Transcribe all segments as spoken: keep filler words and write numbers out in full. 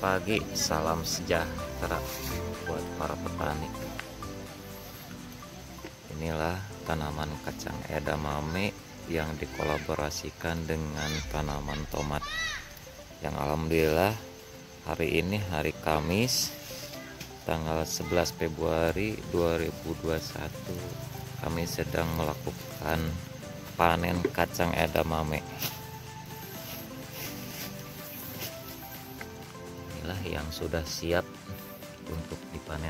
pagi, salam sejahtera buat para petani. Inilah tanaman kacang edamame yang dikolaborasikan dengan tanaman tomat. Yang alhamdulillah hari ini hari Kamis tanggal sebelas Februari dua ribu dua puluh satu kami sedang melakukan panen kacang edamame. Inilah yang sudah siap untuk dipanen.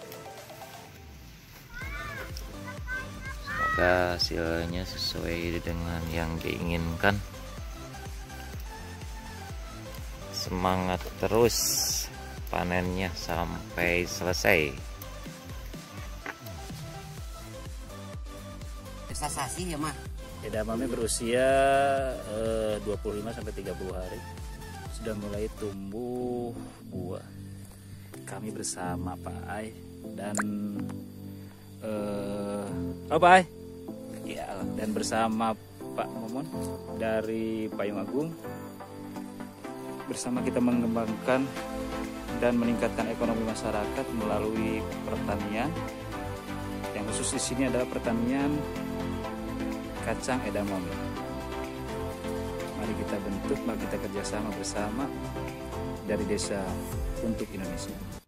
Semoga hasilnya sesuai dengan yang diinginkan. Semangat terus panennya sampai selesai. Sasasi ya mah. Edamame berusia eh, dua puluh lima sampai tiga puluh hari sudah mulai tumbuh buah. Kami bersama Pak Ai dan eh oh Pak Ai. Ya, dan bersama Pak Momon dari Payung Agung, bersama kita mengembangkan dan meningkatkan ekonomi masyarakat melalui pertanian. Yang khusus di sini adalah pertanian kacang edamame. Mari kita bentuk, mari kita kerjasama bersama dari desa untuk Indonesia.